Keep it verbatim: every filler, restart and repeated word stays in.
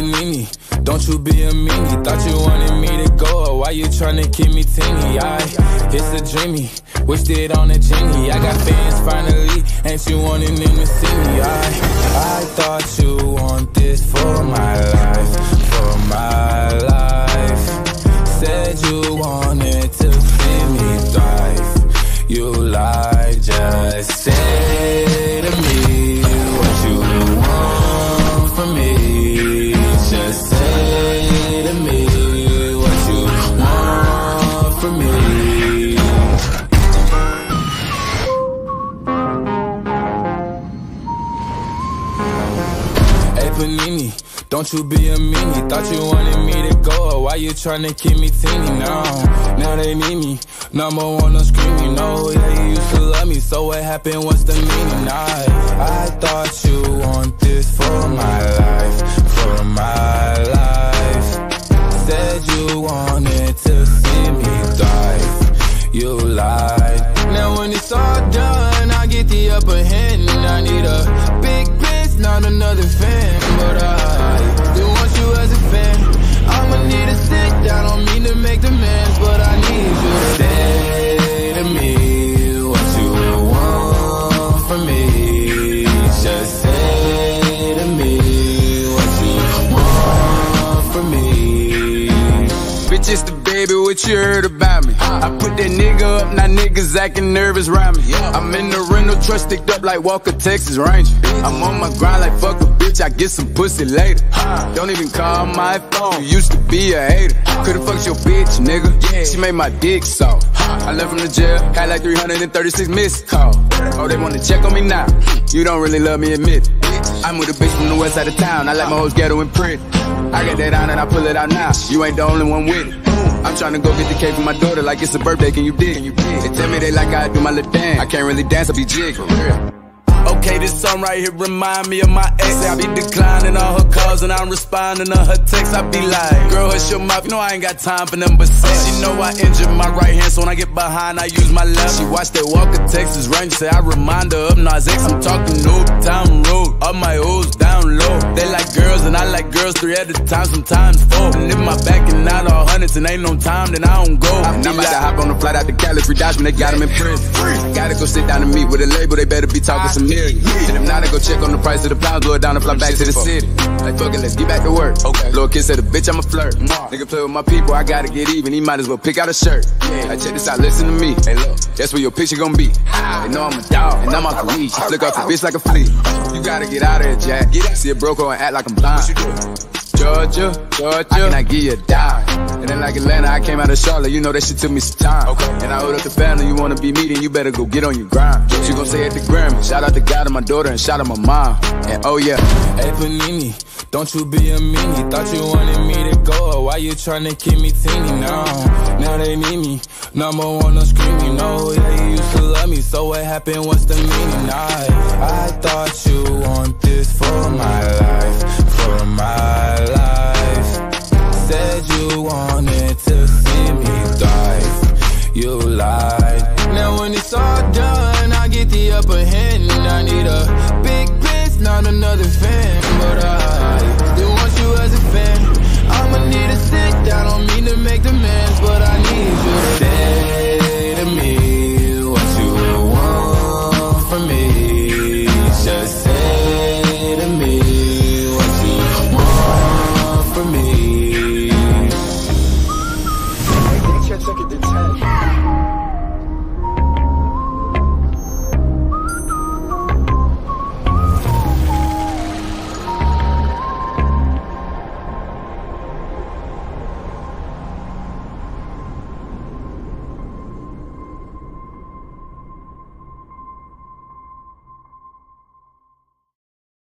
Panini, don't you be a meanie. Thought you wanted me to go, why you tryna keep me teeny? I, it's a dreamy, wished it on a genie. I got fans finally, ain't you wanting them to see me? I, I thought you want this for my life, for my life. Said you wanted to see me thrive, you lied, just say to me what you want from me. Just say to me what you want from me. Hey Panini, don't you be a meanie. Thought you wanted me to go, why you tryna keep me teeny now? Now they need me, number one on screen, you know. Yeah, you used to love me, so what happened, what's the meaning? I, I thought you want this for my life, for my life. Said you wanted to see me thrive, you lied. Now when it's all done, I get the upper hand. I need a big bitch, not another fan. But I still want you as a fan. I'ma need to sit down, don't mean to make demands, but I need you to say to me what you want from me. Just say to me what you want from me. Bitch, it's the baby, what you heard about me? I put that nigga up, now niggas acting nervous around me. I'm in the rental truck, sticked up like Walker, Texas Ranger. I'm on my grind like fuck a bitch, I get some pussy later. Don't even call my phone, you used to be a hater. Could've fucked your bitch, nigga, she made my dick soft. I left from the jail, had like three hundred thirty-six missed calls. Oh, they wanna check on me now, you don't really love me, admit it. I'm with a bitch from the west side of town, I like my hoes ghetto and pretty. I got that on and I pull it out now, you ain't the only one with it. I'm tryna go get the cake for my daughter like it's a birthday, can you dig? They tell me they like how I do my little dance, I can't really dance, I be jigging. Okay, this song right here remind me of my ex. I be declining all her calls and I'm responding to her texts. I be like, girl, hush your mouth, you know I ain't got time for nothing but sex. She know I injured my right hand, so when I get behind, I use my left. She watched that Walker, Texas Ranger, say I remind her of Nas X. I'm talking New Town Road, all my O's down low. They like girls and I like girls three at a time, sometimes four. And if my back and out all hundreds and ain't no time, then I don't go. And I'm about to hop on the flight out to Cali, free Dodge when they got him in prison. Gotta go sit down and meet with a label, they better be talking some millions. And if not, I go check on the price of the pound, blow it down and fly back to the city. Like fuck it, let's get back to work. Okay. Little kid said, a bitch, I'm a flirt. Nigga play with my people, I gotta get even. He might as well pick out a shirt. I check this out, listen to me. Hey, look, that's where your picture gonna be. They know I'm a dog, and I'm off the leash. Flick off the bitch like a flea. You gotta get out of here, Jack. See a broke and act like I'm blind. Georgia, Georgia, I cannot give you a dime. And then like Atlanta, I came out of Charlotte, you know that shit took me some time. Okay. And I owed up the family, you wanna be me, then you better go get on your grind. What you gon' say at the Grammy? Shout out to God and my daughter, and shout out my mom. And oh yeah. Hey Panini, don't you be a meanie. Thought you wanted me to go, why you tryna keep me teeny now? Now they need me, number one on screen, you know. Yeah, you used to love me, so what happened, what's the meaning? I, I thought you want this for my life, for my life. Said you wanted to see me thrive, you lied. Now when it's all done, I get the upper hand. I need a big bitch, not another fan.